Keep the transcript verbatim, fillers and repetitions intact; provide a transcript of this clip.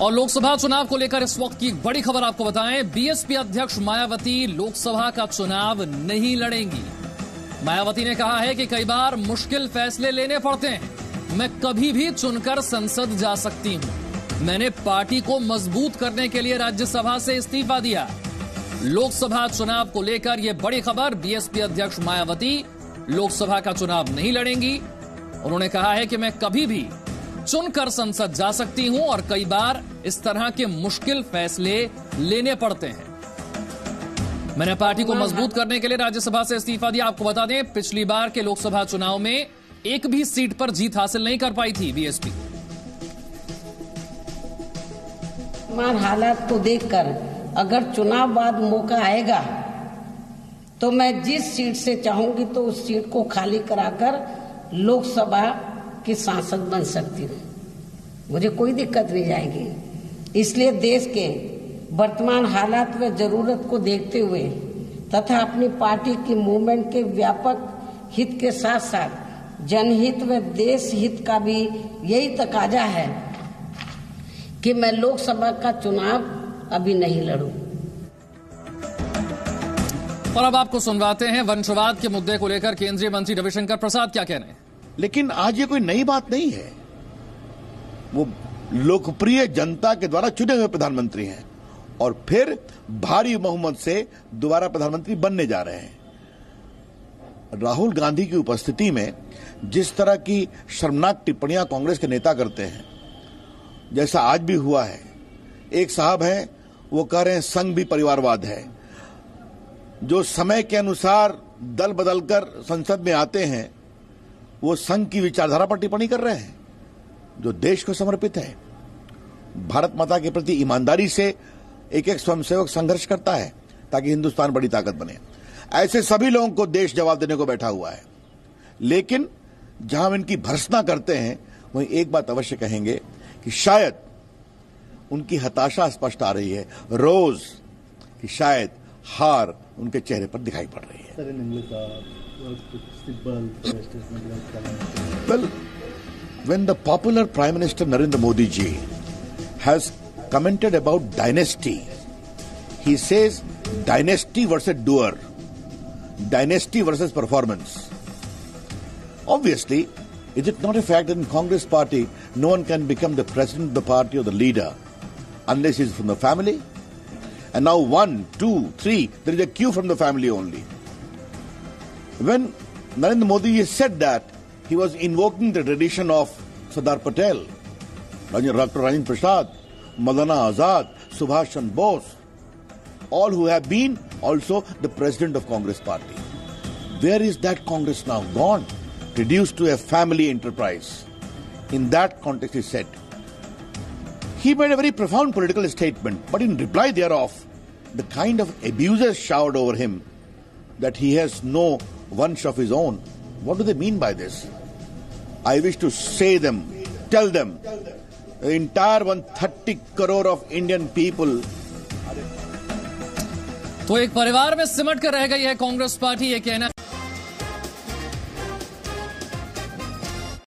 और लोकसभा चुनाव को लेकर इस वक्त की एक बड़ी खबर आपको बताएं। बीएसपी अध्यक्ष मायावती लोकसभा का चुनाव नहीं लड़ेंगी। मायावती ने कहा है कि कई बार मुश्किल फैसले लेने पड़ते हैं। मैं कभी भी चुनकर संसद जा सकती हूं। मैंने पार्टी को मजबूत करने के लिए राज्यसभा से इस्तीफा दिया। लोकसभा चुनाव को लेकर यह बड़ी खबर। बीएसपी अध्यक्ष मायावती लोकसभा का चुनाव नहीं लड़ेंगी। उन्होंने कहा है कि मैं कभी भी चुनकर संसद जा सकती हूं और कई बार इस तरह के मुश्किल फैसले लेने पड़ते हैं। मैंने पार्टी को मजबूत करने के लिए राज्यसभा से इस्तीफा दिया। आपको बता दें, पिछली बार के लोकसभा चुनाव में एक भी सीट पर जीत हासिल नहीं कर पाई थी बीएसपी। वर्तमान हालात को देखकर अगर चुनाव बाद मौका आएगा तो मैं जिस सीट से चाहूंगी तो उस सीट को खाली कराकर लोकसभा की सांसद बन सकती हूँ। मुझे कोई दिक्कत नहीं जाएगी। इसलिए देश के वर्तमान हालात व जरूरत को देखते हुए तथा अपनी पार्टी की मूवमेंट के व्यापक हित के साथ साथ जनहित व देश हित का भी यही तकाजा है कि मैं लोकसभा का चुनाव अभी नहीं लड़ूं। और अब आपको सुनवाते हैं वंशवाद के मुद्दे को लेकर केंद्रीय मंत्री रविशंकर प्रसाद क्या कह रहे हैं। लेकिन आज ये कोई नई बात नहीं है। वो लोकप्रिय जनता के द्वारा चुने हुए प्रधानमंत्री हैं और फिर भारी बहुमत से दोबारा प्रधानमंत्री बनने जा रहे हैं। राहुल गांधी की उपस्थिति में जिस तरह की शर्मनाक टिप्पणियां कांग्रेस के नेता करते हैं, जैसा आज भी हुआ है। एक साहब हैं, वो कह रहे हैं संघ भी परिवारवाद है। जो समय के अनुसार दल बदलकर संसद में आते हैं वो संघ की विचारधारा पर टिप्पणी कर रहे हैं, जो देश को समर्पित है। भारत माता के प्रति ईमानदारी से एक एक स्वयंसेवक संघर्ष करता है ताकि हिंदुस्तान बड़ी ताकत बने। ऐसे सभी लोगों को देश जवाब देने को बैठा हुआ है। लेकिन जहां हम इनकी भर्त्सना करते हैं वहीं एक बात अवश्य कहेंगे कि शायद उनकी हताशा स्पष्ट आ रही है रोज, कि शायद हार उनके चेहरे पर दिखाई पड़ रही है। Well, when the popular Prime Minister Narendra Modi ji has commented about dynasty, he says dynasty versus doer, dynasty versus performance. Obviously, is it not a fact that in Congress party no one can become the president of the party or the leader unless he is from the family? And now one, two, three, there is a queue from the family only. When Narendra Modi said that, he was invoking the tradition of Sardar Patel, Doctor Rajendra Prasad, Maulana Azad, Subhash Chandra Bose, all who have been also the president of Congress party. Where is that Congress now? Gone, reduced to a family enterprise. In that context, he said. He made a very profound political statement, but in reply thereof, the kind of abusers showered over him that he has no Vansh of his own. What do they mean by this? I wish to say them, tell them, the entire one hundred thirty crore of Indian people. तो एक परिवार में सिमट कर रह गई है Congress party, ये कहना